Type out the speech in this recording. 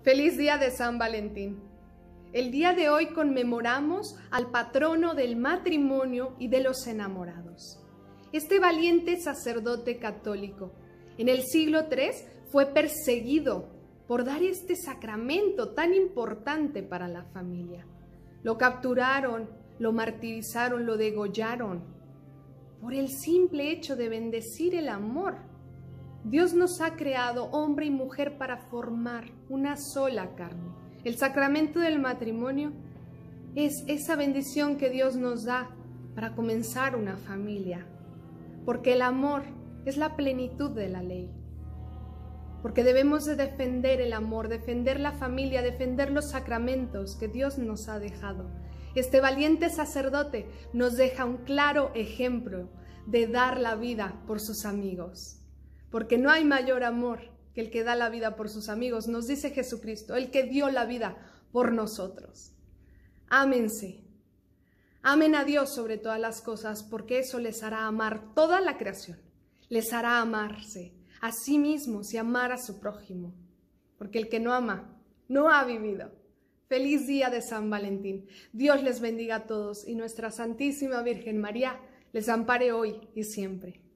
Feliz día de San Valentín. El día de hoy conmemoramos al patrono del matrimonio y de los enamorados. Este valiente sacerdote católico en el siglo III fue perseguido por dar este sacramento tan importante para la familia. Lo capturaron, lo martirizaron, lo degollaron por el simple hecho de bendecir el amor. Dios nos ha creado hombre y mujer para formar una sola carne. El sacramento del matrimonio es esa bendición que Dios nos da para comenzar una familia, porque el amor es la plenitud de la ley, porque debemos de defender el amor, defender la familia, defender los sacramentos que Dios nos ha dejado. Este valiente sacerdote nos deja un claro ejemplo de dar la vida por sus amigos. Porque no hay mayor amor que el que da la vida por sus amigos, nos dice Jesucristo, el que dio la vida por nosotros. Ámense, amen a Dios sobre todas las cosas, porque eso les hará amar toda la creación, les hará amarse a sí mismos y amar a su prójimo, porque el que no ama, no ha vivido. Feliz día de San Valentín. Dios les bendiga a todos y nuestra Santísima Virgen María les ampare hoy y siempre.